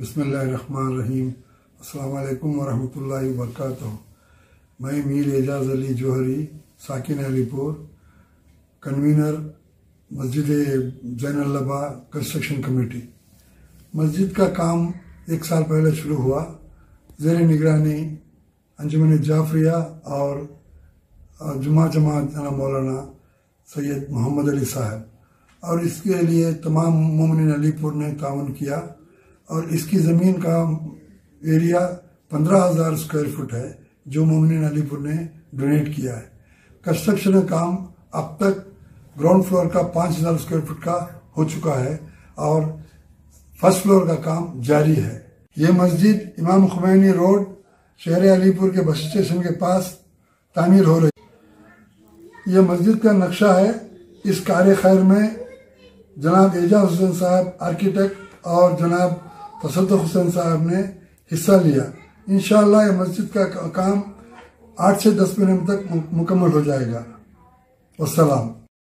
بسم اللہ الرحمن الرحیم۔ السلام علیکم ورحمۃ اللہ وبرکاتہ۔ میں میر اعجاز علی جوہری، ساکن علی پور، کنوینر مسجد زین اللبا کنسٹرکشن کمیٹی۔ مسجد کا کام 1 سال پہلے شروع ہوا، زیر نگرانی انجمن جعفریہ اور جماعت جناب مولانا سید محمد علی صاحب، اور اس کے لیے تمام مومنین علی پور نے تعاون کیا، اور اس کی زمین کا ایریا 15,000 اسکوائر فٹ ہے جو مومنین علی پور نے ڈونیٹ کیا ہے۔ کنسٹرکشن کا کام اب تک گراؤنڈ فلور کا 5,000 اسکوائر فٹ کا ہو چکا ہے اور فرسٹ فلور کا کام جاری ہے۔ یہ مسجد امام خمینی روڈ شہر علی پور کے بس اسٹیشن کے پاس تعمیر ہو رہی ہے۔ یہ مسجد کا نقشہ ہے۔ اس کار خیر میں جناب اعجاز حسین صاحب آرکیٹیکٹ اور جناب تصدق حسین صاحب نے حصہ لیا۔ انشاءاللہ یہ مسجد کا کام 8 سے 10 مہینے تک مکمل ہو جائے گا۔ والسلام۔